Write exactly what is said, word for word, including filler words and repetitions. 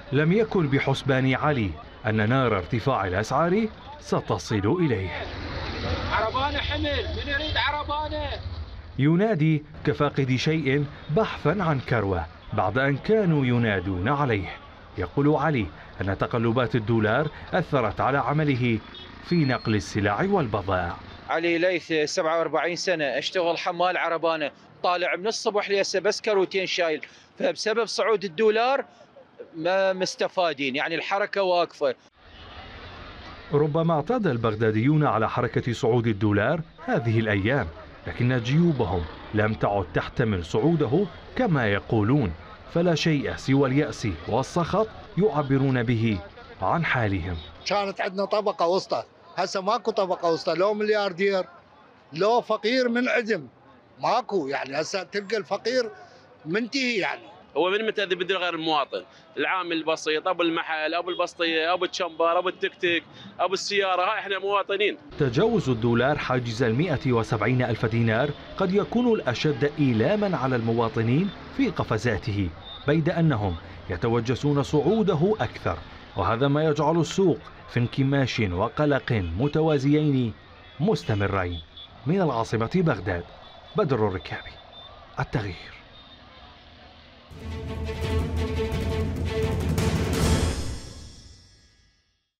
لم يكن بحسبان علي أن نار ارتفاع الأسعار ستصل إليه. عربانة حمل، من يريد عربانة؟ ينادي كفاقد شيء بحثا عن كروة بعد أن كانوا ينادون عليه. يقول علي أن تقلبات الدولار أثرت على عمله في نقل السلع والبضائع. علي ليث سبعة وأربعين سنة، اشتغل حمال عربانة، طالع من الصبح لهسه بس كروتين شايل، فبسبب صعود الدولار ما مستفادين، يعني الحركة واقفة. ربما اعتاد البغداديون على حركة صعود الدولار هذه الأيام، لكن جيوبهم لم تعد تحتمل صعوده كما يقولون، فلا شيء سوى اليأس والسخط يعبرون به عن حالهم. كانت عندنا طبقة وسطى، هسه ماكو طبقة وسطى، لو ملياردير لو فقير منعدم، ماكو. يعني هسه تلقى الفقير منتهي. يعني هو من متى بدل غير المواطن، العامل البسيط، ابو المحل، ابو البسطيه، ابو الشمبر، ابو التك تك، ابو السياره، هاي احنا مواطنين. تجاوز الدولار حاجز المئة وسبعين ألف دينار قد يكون الأشد إيلاما على المواطنين في قفزاته، بيد أنهم يتوجسون صعوده أكثر، وهذا ما يجعل السوق في انكماش وقلق متوازيين مستمرين. من العاصمة بغداد، بدر الركابي، التغيير.